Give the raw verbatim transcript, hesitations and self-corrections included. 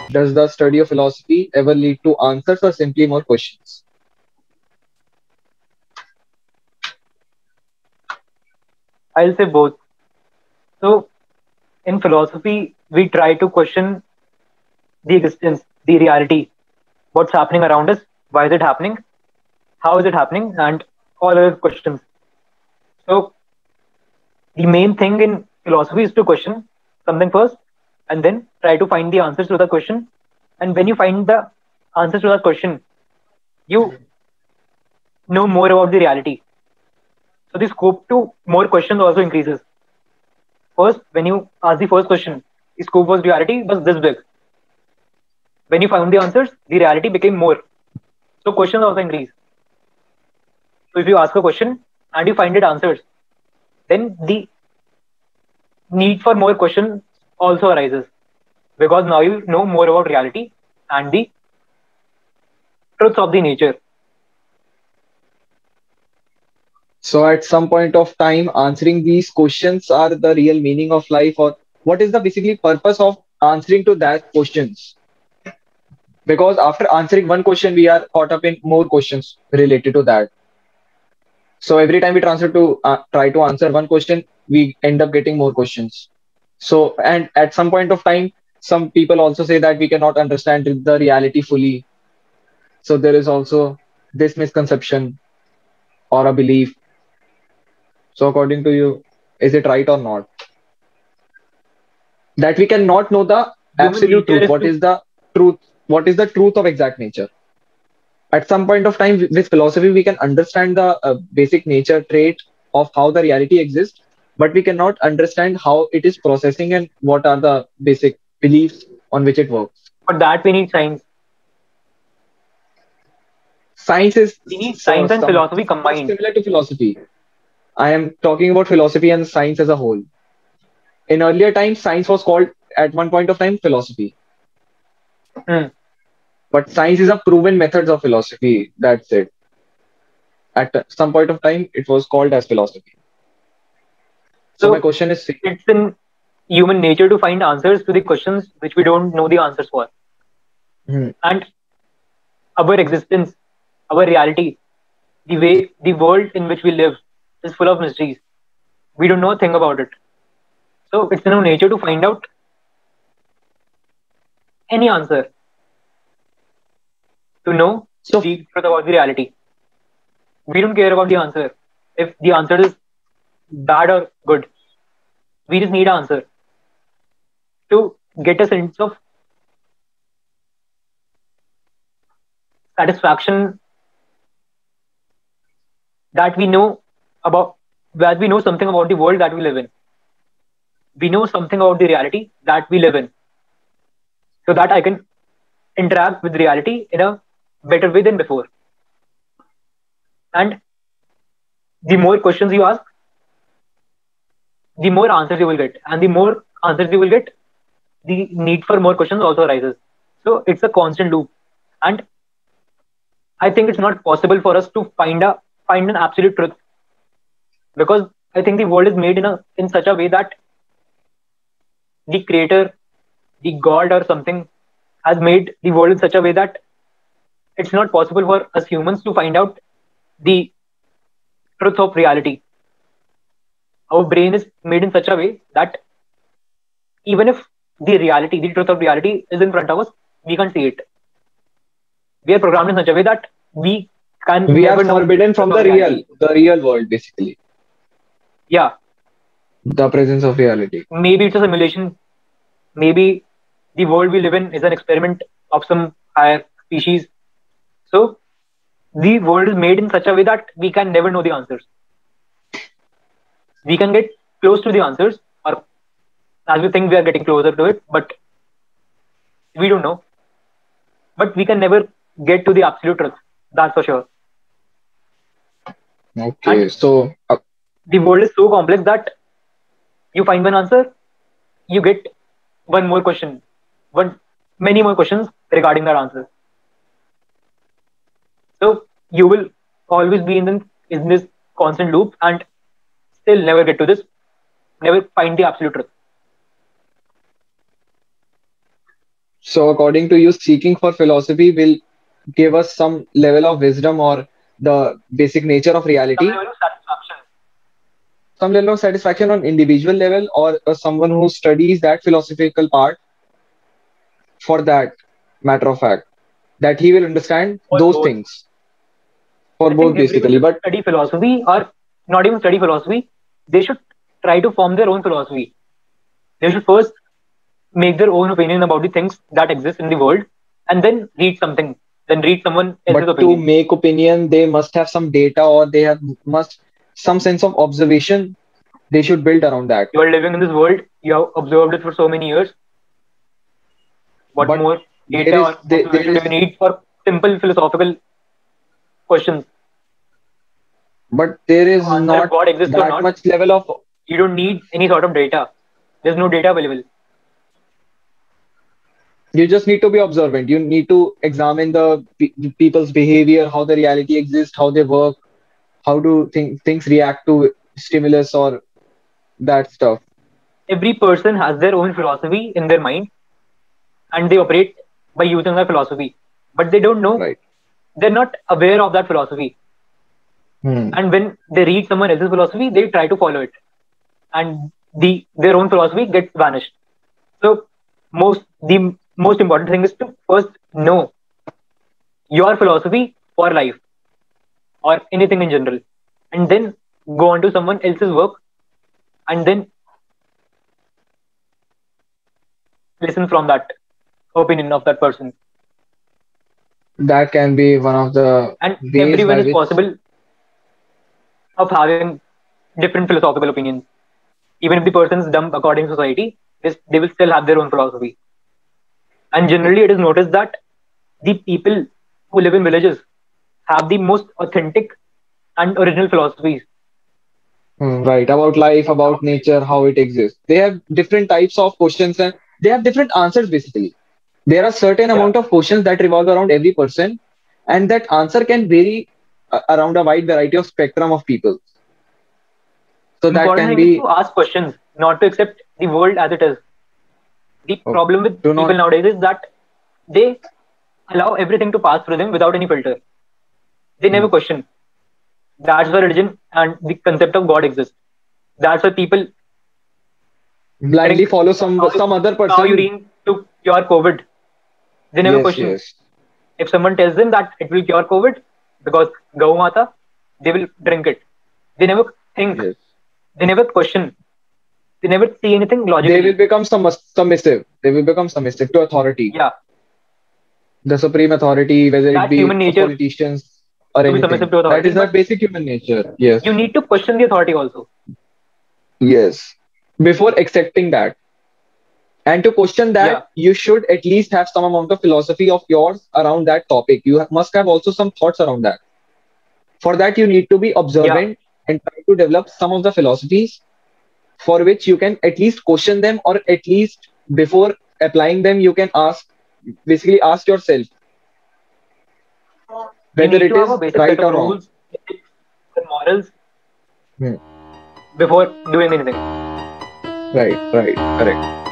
Does the study of philosophy ever lead to answers or simply more questions? I'll say both. So in philosophy, we try to question the existence, the reality, what's happening around us, why is it happening, how is it happening, and all other questions. So the main thing in philosophy is to question something first and then try to find the answers to the question. And when you find the answers to that question, you know more about the reality. So the scope to more questions also increases. First, when you ask the first question, the scope was reality was this big. When you found the answers, the reality became more. So questions also increase. So if you ask a question and you find it answers, then the need for more questions also arises because now you know more about reality and the truths of the nature. So at some point of time, answering these questions are the real meaning of life, or what is the basically purpose of answering to that questions? Because after answering one question, we are caught up in more questions related to that. So every time we transfer to uh, try to answer one question, we end up getting more questions. So, and at some point of time, some people also say that we cannot understand the reality fully. So there is also this misconception or a belief. So according to you, is it right or not? That we cannot know the Human absolute nature truth. is What to, is the truth? What is the truth of exact nature? At some point of time, with philosophy, we can understand the uh, basic nature trait of how the reality exists, but we cannot understand how it is processing and what are the basic beliefs on which it works. for that we need science. Science is We need so, science and some philosophy somewhat combined. similar to philosophy. I am talking about philosophy and science as a whole. In earlier times, science was called at one point of time philosophy, Hmm. but science is a proven methods of philosophy. That's it. At some point of time, it was called as philosophy. So my So question is, it's in human nature to find answers to the questions which we don't know the answers for. hmm, And our existence, our reality, the way the world in which we live is full of mysteries. We don't know a thing about it. So it's in our nature to find out any answer, to know so the truth about the reality. We don't care about the answer. If the answer is bad or good, we just need an answer to get a sense of satisfaction that we know about, that we know something about the world that we live in. We know something about the reality that we live in, so that I can interact with reality in a better way than before. And the more questions you ask, the more answers you will get. And the more answers you will get, the need for more questions also arises. So it's a constant loop. And I think it's not possible for us to find a find an absolute truth because I think the world is made in a in such a way that the creator, the god or something has made the world in such a way that it's not possible for us humans to find out the truth of reality. Our brain is made in such a way that even if the reality, the truth of reality is in front of us, we can't see it. We are programmed in such a way that we can we are never know forbidden the truth from of the reality. real, the real world, basically, Yeah, the presence of reality. maybe it's a simulation. Maybe the world we live in is an experiment of some higher species. So the world is made in such a way that we can never know the answers. We can get close to the answers, or as we think we are getting closer to it, but we don't know. But we can never get to the absolute truth. That's for sure. Okay, And so uh, the world is so complex that you find one answer, you get one more question, one many more questions regarding that answer. So you will always be in, the, in this constant loop and still never get to this, never find the absolute truth. So according to you, seeking for philosophy will give us some level of wisdom or the basic nature of Some reality, level of satisfaction. some level of satisfaction on individual level, or uh, someone who studies that philosophical part for that matter of fact, that he will understand Or those both. things for I both think everyone basically. should But study philosophy, or not even study philosophy. They should try to form their own philosophy. They should first make their own opinion about the things that exist in the world, and then read something, then read someone else's but to opinion. make opinion, they must have some data or they have must some sense of observation they should build around that. You are living in this world, you have observed it for so many years. What But more there data is or there, there observation do is you need for simple philosophical questions but there to is answer if not God exists or that not? much level of. You don't need any sort of data. There's no data available. You just need to be observant. You need to examine the pe- people's behavior, how the reality exists, how they work, how do things things react to stimulus or that stuff. Every person has their own philosophy in their mind, and they operate by using that philosophy. But they don't know, Right. they're not aware of that philosophy. Hmm. And when they read someone else's philosophy, they try to follow it. And the their own philosophy gets vanished. So most the most important thing is to first know your philosophy for life or anything in general, and then go on to someone else's work, and then listen from that opinion of that person. That can be one of the And ways everyone by is which. possible of having different philosophical opinions. Even if the person is dumb according to society, they they will still have their own philosophy. And generally, it is noticed that the people who live in villages have the most authentic and original philosophies. Hmm, right, about life, about nature, how it exists. They have different types of questions and they have different answers basically. There are certain Yeah. amount of questions that revolve around every person, and that answer can vary uh, around a wide variety of spectrum of people. So that Important can thing is be. to ask questions, not to accept the world as it is. The Oh, problem with do people not. nowadays is that they allow everything to pass through them without any filter. They Hmm. never question. That's why religion and the concept of God exists. That's why people Blindly drink follow some cow, some other cow person. urine to cure COVID. They never Yes, question. yes, If someone tells them that it will cure COVID because Gau Mata, they will drink it. They never think. yes. They never question. They never see anything They will logically. become some submissive. They will become submissive to authority, Yeah, the supreme authority, whether it that's be human nature politicians or to be submissive anything. to That authority. is the But basic human nature. Yes, you need to question the authority also. yes. Before accepting that, and to question that, Yeah, you should at least have some amount of philosophy of yours around that topic. You ha- must have also some thoughts around that. For that, you need to be yeah. observant and try to develop some of the philosophies for which you can at least question them, or at least before applying them, you can ask, basically ask yourself You whether need it to have a is basic set right of or wrong. rules, ethics, and morals Hmm. before doing anything. Right, right, correct.